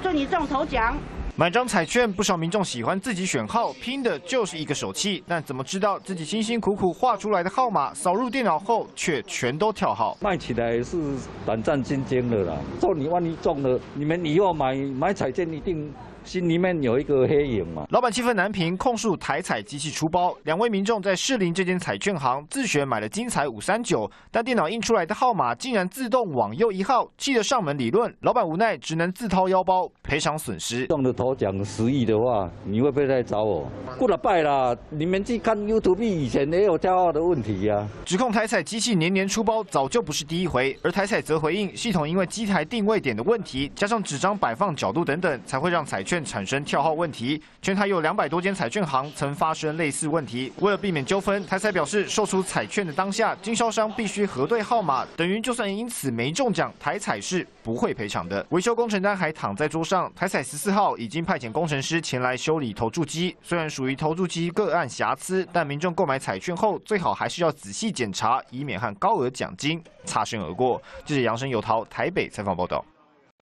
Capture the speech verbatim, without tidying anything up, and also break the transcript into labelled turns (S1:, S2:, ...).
S1: 祝你中头奖。
S2: 满张彩券，不少民众喜欢自己选号，拼的就是一个手气。但怎么知道自己辛辛苦苦画出来的号码，扫入电脑后却全都跳号？
S3: 卖起来是胆战心惊的啦。说你万一中了，你们以后买买彩券一定。 心里面有一个黑影嘛。
S2: 老板气愤难平，控诉台彩机器出包。两位民众在士林这间彩券行自选买了金彩五三九，但电脑印出来的号码竟然自动往右一号，气得上门理论。老板无奈只能自掏腰包赔偿损失。
S3: 中了头奖十亿的话，你会不会来找我？过了拜啦，你们去看 YouTube 以前也有跳号的问题呀、啊。
S2: 指控台彩机器年年出包，早就不是第一回。而台彩则回应，系统因为机台定位点的问题，加上纸张摆放角度等等，才会让彩券 产生跳号问题，全台有两百多间彩券行曾发生类似问题。为了避免纠纷，台彩表示，售出彩券的当下，经销商必须核对号码，等于就算因此没中奖，台彩是不会赔偿的。维修工程单还躺在桌上，台彩十四号已经派遣工程师前来修理投注机。虽然属于投注机个案瑕疵，但民众购买彩券后，最好还是要仔细检查，以免和高额奖金擦身而过。记者杨生友桃台北采访报道。